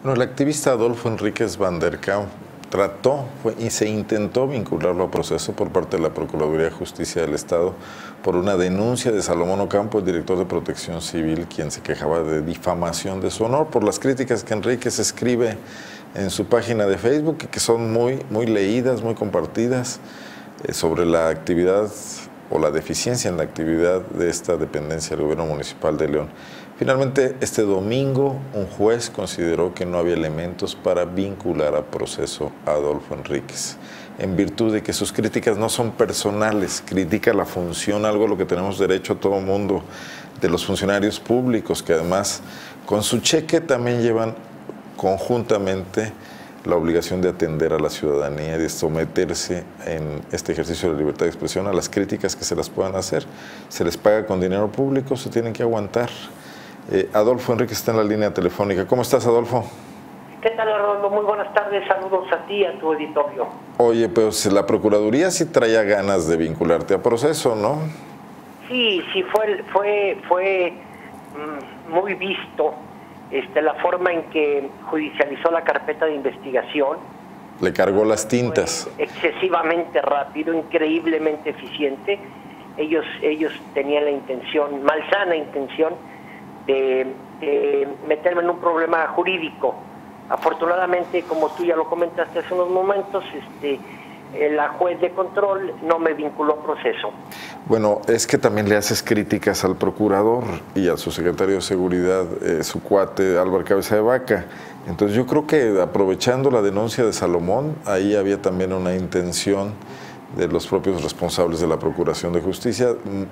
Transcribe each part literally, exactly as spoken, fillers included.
Bueno, el activista Adolfo Enríquez Van der Kamp trató fue, y se intentó vincularlo a proceso por parte de la Procuraduría de Justicia del Estado por una denuncia de Salomón Ocampo, el director de Protección Civil, quien se quejaba de difamación de su honor por las críticas que Enríquez escribe en su página de Facebook, que son muy, muy leídas, muy compartidas, eh, sobre la actividad o la deficiencia en la actividad de esta dependencia del gobierno municipal de León. Finalmente, este domingo, un juez consideró que no había elementos para vincular a proceso a Adolfo Enríquez, en virtud de que sus críticas no son personales, critica la función, algo a lo que tenemos derecho a todo mundo, de los funcionarios públicos, que además con su cheque también llevan conjuntamente la obligación de atender a la ciudadanía y de someterse en este ejercicio de libertad de expresión a las críticas que se las puedan hacer. Se les paga con dinero público, se tienen que aguantar. Eh, Adolfo Enríquez está en la línea telefónica. ¿Cómo estás, Adolfo? ¿Qué tal, Arnoldo? Muy buenas tardes. Saludos a ti y a tu auditorio. Oye, pues la Procuraduría sí traía ganas de vincularte a proceso, ¿no? Sí, sí, fue, fue, fue mmm, muy visto este, la forma en que judicializó la carpeta de investigación. Le cargó las tintas. Fue excesivamente rápido, increíblemente eficiente. Ellos, ellos tenían la intención, malsana intención, de, de meterme en un problema jurídico. Afortunadamente, como tú ya lo comentaste hace unos momentos, este, la juez de control no me vinculó a proceso. Bueno, es que también le haces críticas al procurador y a su secretario de Seguridad, eh, su cuate Álvaro Cabeza de Vaca. Entonces yo creo que aprovechando la denuncia de Salomón, ahí había también una intención de los propios responsables de la Procuración de Justicia.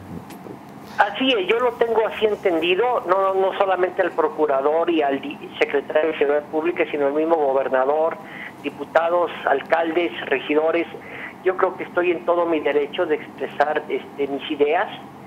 Así es, yo lo tengo así entendido, no, no solamente al procurador y al secretario de Seguridad Pública, sino el mismo gobernador, diputados, alcaldes, regidores. Yo creo que estoy en todo mi derecho de expresar este, mis ideas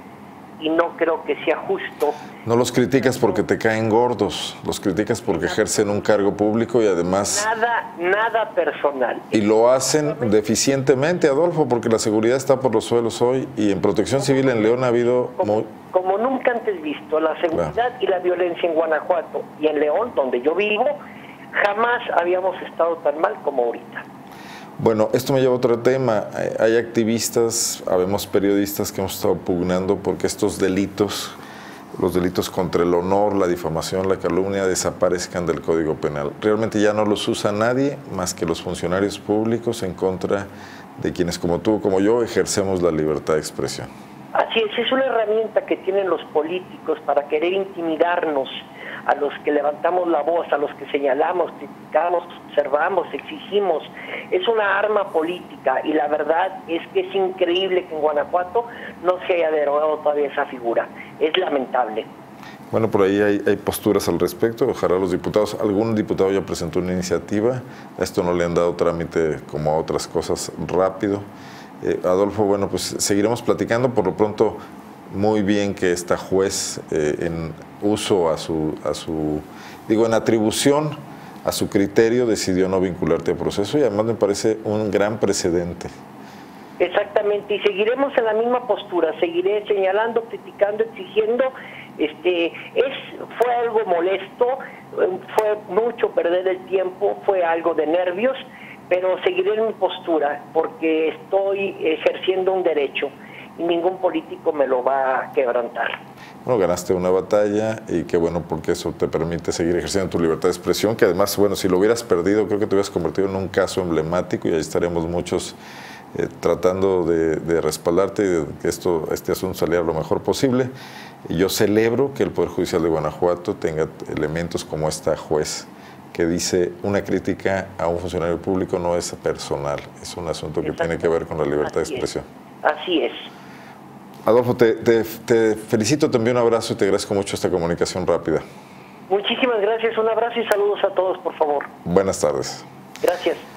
y no creo que sea justo. No los criticas porque te caen gordos, los criticas porque ejercen un cargo público y además... Nada, nada personal. Y lo hacen deficientemente, Adolfo, porque la seguridad está por los suelos hoy y en Protección Civil en León ha habido... Como, muy... como nunca antes visto, la seguridad claro. y la violencia en Guanajuato y en León, donde yo vivo, jamás habíamos estado tan mal como ahorita. Bueno, esto me lleva a otro tema. Hay activistas, habemos periodistas que hemos estado pugnando porque estos delitos, los delitos contra el honor, la difamación, la calumnia, desaparezcan del Código Penal. Realmente ya no los usa nadie más que los funcionarios públicos en contra de quienes como tú, como yo, ejercemos la libertad de expresión. Así es, es una herramienta que tienen los políticos para querer intimidarnos a los que levantamos la voz, a los que señalamos, criticamos, observamos, exigimos. Es una arma política y la verdad es que es increíble que en Guanajuato no se haya derogado todavía esa figura. Es lamentable. Bueno, por ahí hay, hay posturas al respecto. Ojalá los diputados, algún diputado ya presentó una iniciativa, a esto no le han dado trámite como a otras cosas rápido. Eh, Adolfo, bueno, pues seguiremos platicando. Por lo pronto, muy bien que esta juez eh, en uso a su, a su, digo, en atribución a su criterio decidió no vincularte a proceso y además me parece un gran precedente. Exactamente, y seguiremos en la misma postura, seguiré señalando, criticando, exigiendo. Este, es, fue algo molesto, fue mucho perder el tiempo, fue algo de nervios, pero seguiré en mi postura porque estoy ejerciendo un derecho y ningún político me lo va a quebrantar. Bueno, ganaste una batalla y qué bueno porque eso te permite seguir ejerciendo tu libertad de expresión, que además, bueno, si lo hubieras perdido, creo que te hubieras convertido en un caso emblemático y ahí estaremos muchos eh, tratando de, de respaldarte y de que esto, este asunto saliera lo mejor posible. Y yo celebro que el Poder Judicial de Guanajuato tenga elementos como esta juez que dice una crítica a un funcionario público no es personal, es un asunto que tiene que ver con la libertad Así de expresión. Es. Así es. Adolfo, te, te, te felicito, te envío un abrazo y te agradezco mucho esta comunicación rápida. Muchísimas gracias, un abrazo y saludos a todos, por favor. Buenas tardes. Gracias.